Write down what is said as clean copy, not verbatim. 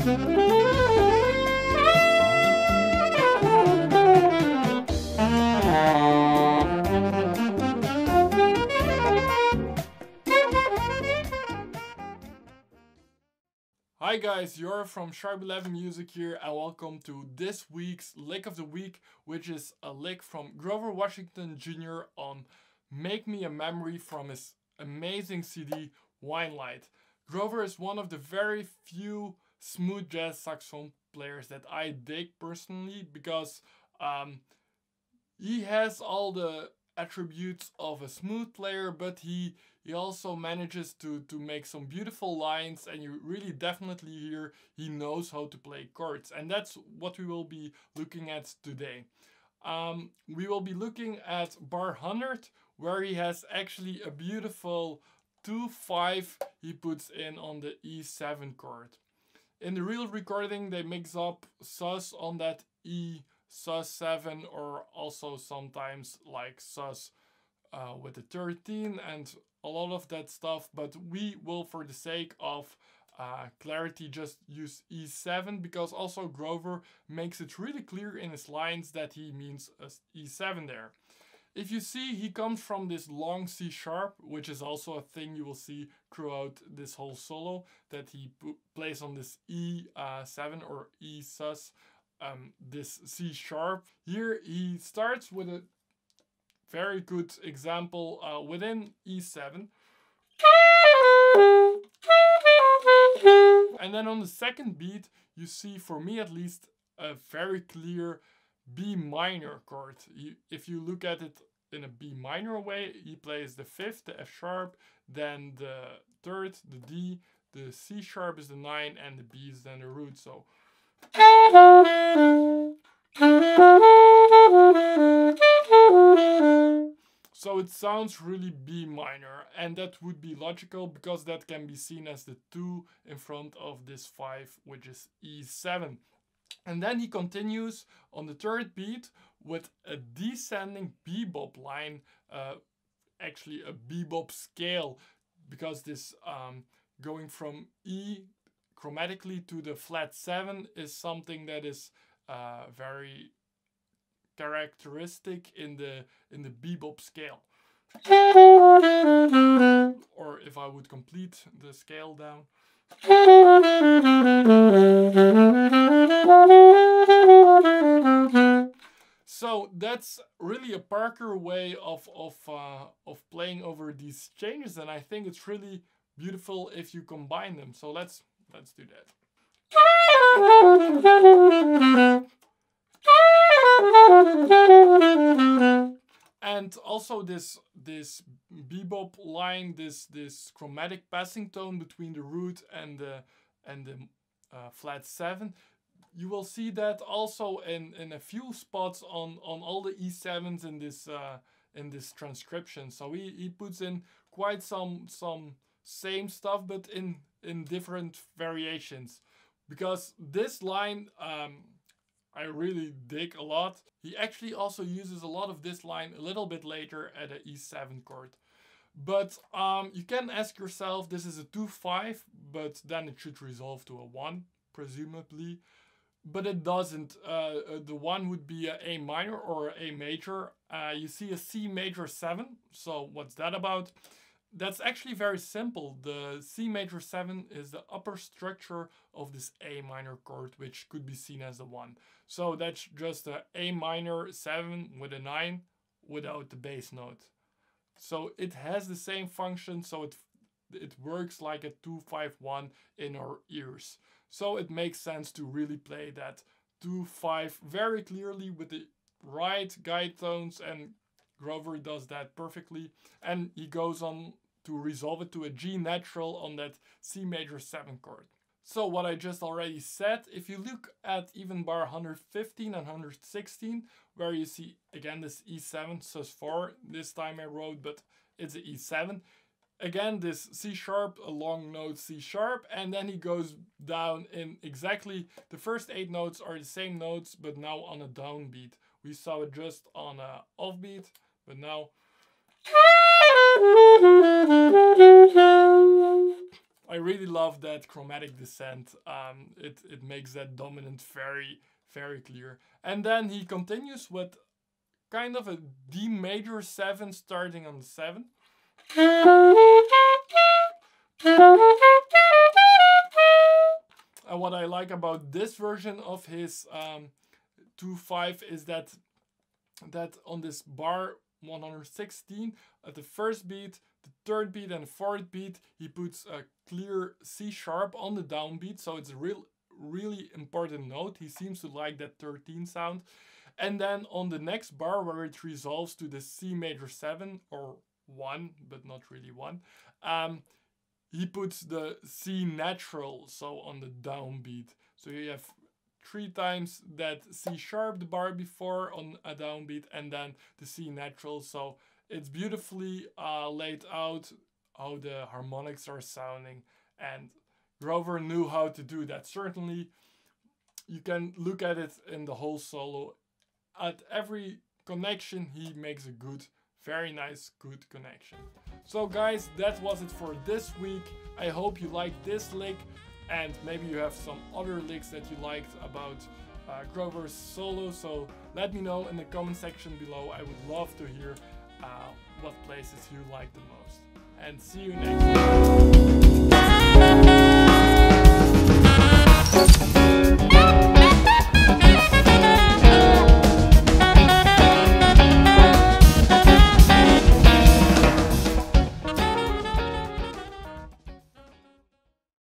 Hi guys, you're from Sharp11 Music here and welcome to this week's lick of the week, which is a lick from Grover Washington Jr. on Make Me a Memory from his amazing CD Wine Light. Grover is one of the very few smooth jazz saxophone players that I dig personally because he has all the attributes of a smooth player, but he also manages to make some beautiful lines, and you really definitely hear he knows how to play chords, and that's what we will be looking at today. We will be looking at bar 100, where he has actually a beautiful 2-5 he puts in on the E7 chord. In the real recording they mix up sus on that E sus7, or also sometimes like sus with the 13 and a lot of that stuff, but we will, for the sake of clarity, just use E7 because also Grover makes it really clear in his lines that he means E7 there. If you see, he comes from this long C sharp, which is also a thing you will see throughout this whole solo, that he plays on this E7 or E sus, this C sharp. Here he starts with a very good example within E7. And then on the second beat, you see, for me at least, a very clear B minor chord. If you look at it in a B minor way, he plays the 5th, the F sharp, then the 3rd, the D, the C sharp is the 9, and the B is then the root. So it sounds really B minor, and that would be logical because that can be seen as the 2 in front of this 5, which is E7. And then he continues on the 3rd beat with a descending bebop line, actually a bebop scale, because this going from E chromatically to the flat 7 is something that is very characteristic in the bebop scale. Or if I would complete the scale down. So that's really a Parker way of playing over these changes, and I think it's really beautiful if you combine them. So let's do that. And also this bebop line, this chromatic passing tone between the root and the flat 7. You will see that also in a few spots on all the E7s in this transcription. So he puts in quite some same stuff, but in different variations. Because this line I really dig a lot. He actually also uses a lot of this line a little bit later at an E7 chord. But you can ask yourself, this is a 2-5, but then it should resolve to a 1, presumably. But it doesn't. The 1 would be a A minor or a major. You see a C major 7. So what's that about? That's actually very simple. The C major 7 is the upper structure of this A minor chord, which could be seen as a 1. So that's just a A minor 7 with a 9 without the bass note. So it has the same function, so it works like a 2-5-1 in our ears. So it makes sense to really play that 2-5 very clearly with the right guide tones, and Grover does that perfectly. And he goes on to resolve it to a G natural on that C major 7 chord. So what I just already said, if you look at even bar 115 and 116, where you see again this E7 sus4, this time I wrote, but it's a E7. Again, this C sharp, a long note C sharp, and then he goes down in exactly the first 8 notes are the same notes, but now on a downbeat. We saw it just on a offbeat, but now I really love that chromatic descent. It makes that dominant very, very clear. And then he continues with kind of a D major 7 starting on the 7. And what I like about this version of his 2/5 is that on this bar 116, at the first beat, the third beat, and the fourth beat, he puts a clear C sharp on the downbeat, so it's a really important note. He seems to like that 13 sound. And then on the next bar, where it resolves to the C major 7, or 1, but not really 1, he puts the C natural, so on the downbeat. So you have 3 times that C sharp the bar before on a downbeat, and then the C natural. So it's beautifully laid out how the harmonics are sounding, and Grover knew how to do that. Certainly, you can look at it in the whole solo. At every connection, he makes a good, very nice, good connection. So guys, that was it for this week. I hope you liked this lick, and maybe you have some other licks that you liked about Grover's solo. So let me know in the comment section below. I would love to hear what places you like the most. And see you next time.